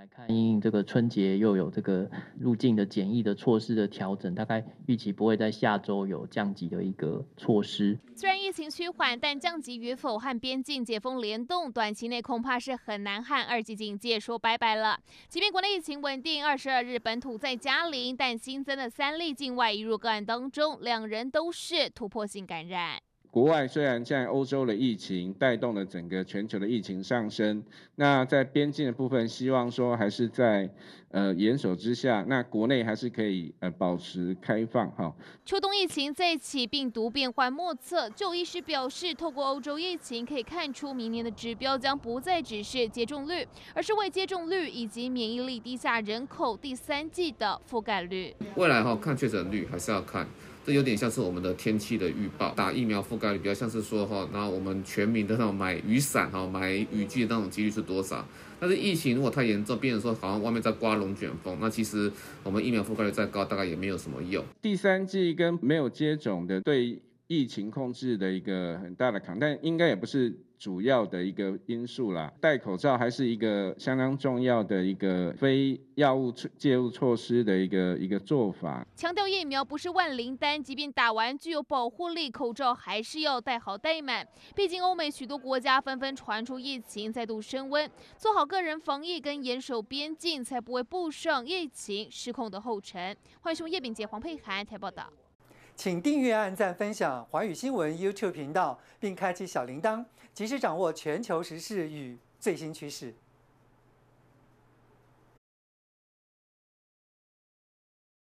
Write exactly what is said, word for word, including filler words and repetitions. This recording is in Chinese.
来看，因应这个春节又有这个入境的检疫的措施的调整，大概预期不会在下周有降级的一个措施。 虽然疫情趋缓，但降级与否和边境解封联动，短期内恐怕是很难和二级警戒说拜拜了。即便国内疫情稳定，二十二日本土再加零，但新增的三例境外移入个案当中，两人都是突破性感染。 国外虽然现在欧洲的疫情带动了整个全球的疫情上升，那在边境的部分，希望说还是在呃严守之下，那国内还是可以呃保持开放哈。 秋冬疫情再起，病毒变幻莫测，就医师表示，透过欧洲疫情可以看出，明年的指标将不再只是接种率，而是为接种率以及免疫力低下人口第三季的覆盖率。 未来哈看确诊率还是要看。这有点像是我们的天气的预报，打疫苗覆盖率比较像是说哈，然后我们全民的那种买雨伞哈、买雨具的那种几率是多少？但是疫情如果太严重，变成说好像外面在刮龙卷风，那其实我们疫苗覆盖率再高，大概也没有什么用。 第三季跟没有接种的对疫情控制的一个很大的抗，但应该也不是主要的一个因素啦。戴口罩还是一个相当重要的一个非药物介入措施的一个一个做法。 强调疫苗不是万灵丹，即便打完具有保护力，口罩还是要戴好戴满。毕竟欧美许多国家纷纷传出疫情再度升温，做好个人防疫跟严守边境，才不会步上疫情失控的后尘。欢迎收看叶秉杰、黄佩涵台报道。 请订阅、按赞、分享华语新闻 YouTube 频道，并开启小铃铛，及时掌握全球时事与最新趋势。